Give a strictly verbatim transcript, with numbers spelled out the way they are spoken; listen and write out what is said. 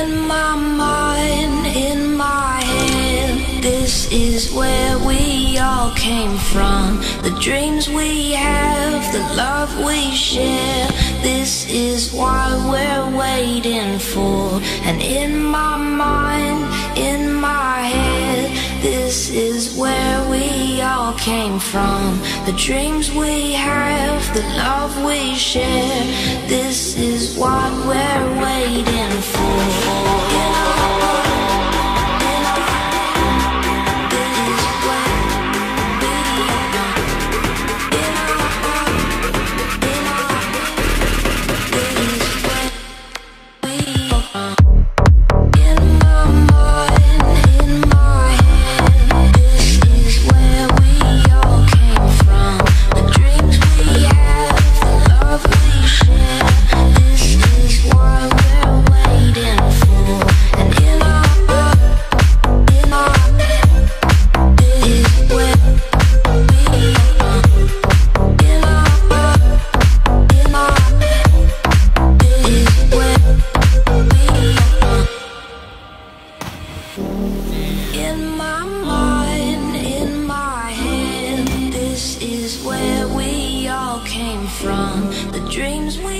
In my mind, in my head, this is where we all came from. The dreams we have, the love we share, this is what we're waiting for. And in my mind, in my head, this is where we all came from. The dreams we have, the love we share, this is what we're waiting for. In my mind, in my head, this is where we all came from. The dreams we